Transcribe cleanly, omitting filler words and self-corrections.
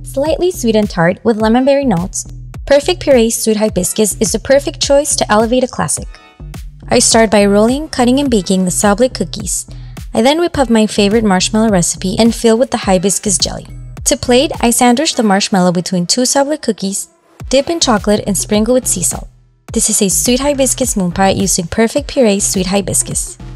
Slightly sweetened tart with lemon berry notes, perfect puree Sweet Hibiscus is the perfect choice to elevate a classic. I start by rolling, cutting and baking the sablé cookies. I then whip up my favorite marshmallow recipe and fill with the hibiscus jelly. To plate, I sandwich the marshmallow between 2 sablé cookies, dip in chocolate and sprinkle with sea salt. This is a Sweet Hibiscus moon pie using perfect puree Sweet Hibiscus.